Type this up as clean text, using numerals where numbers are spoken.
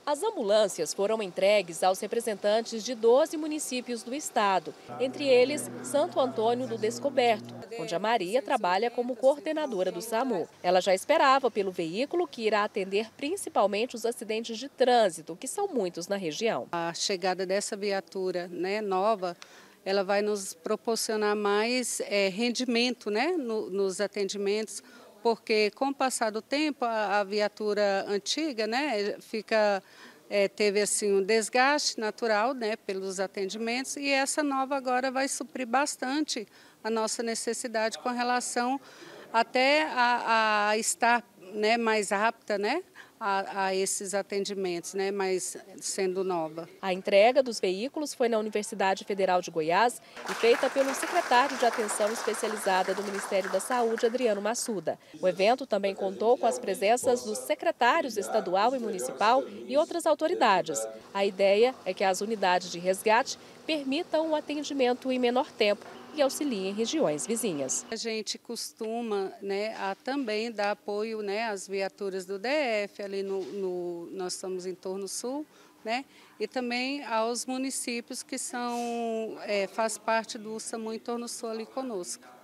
As ambulâncias foram entregues aos representantes de 12 municípios do estado, entre eles Santo Antônio do Descoberto, onde a Maria trabalha como coordenadora do SAMU. Ela já esperava pelo veículo que irá atender principalmente os acidentes de trânsito, que são muitos na região. A chegada dessa viatura, né, nova, ela vai nos proporcionar mais rendimento, né, nos atendimentos, porque com o passar do tempo a viatura antiga, né, teve assim um desgaste natural, né, pelos atendimentos, e essa nova agora vai suprir bastante a nossa necessidade com relação até a estar, né, mais apta, né, a esses atendimentos, né, mas sendo nova. A entrega dos veículos foi na Universidade Federal de Goiás e feita pelo secretário de Atenção Especializada do Ministério da Saúde, Adriano Massuda. O evento também contou com as presenças dos secretários estadual e municipal e outras autoridades. A ideia é que as unidades de resgate permitam o atendimento em menor tempo e auxiliem regiões vizinhas. A gente costuma, né, a também dar apoio, né, às viaturas do DF, ali nós estamos em Torno Sul, né, e também aos municípios que faz parte do SAMU em Torno Sul ali conosco.